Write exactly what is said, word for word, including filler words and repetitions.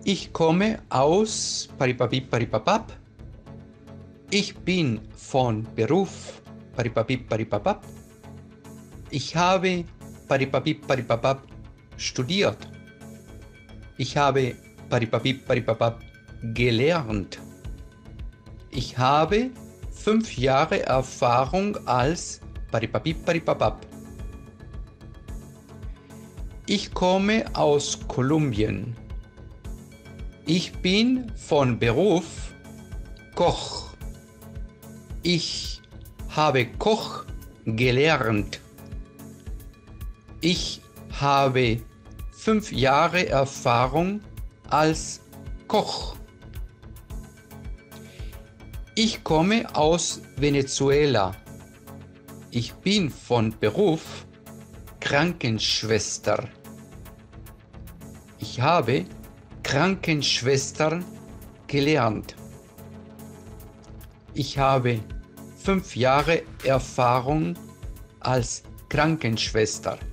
Ich komme aus Paripapip Paripapap. Ich bin von Beruf Paripapip Paripapap. Ich habe Paripapip Paripapap studiert. Ich habe Paripapip Paripapap gelernt. Ich habe fünf Jahre Erfahrung als Paripapip Paripapap. Ich komme aus Kolumbien. Ich bin von Beruf Koch. Ich habe Koch gelernt. Ich habe fünf Jahre Erfahrung als Koch. Ich komme aus Venezuela. Ich bin von Beruf Krankenschwester. Ich habe Krankenschwester gelernt. Ich habe fünf Jahre Erfahrung als Krankenschwester.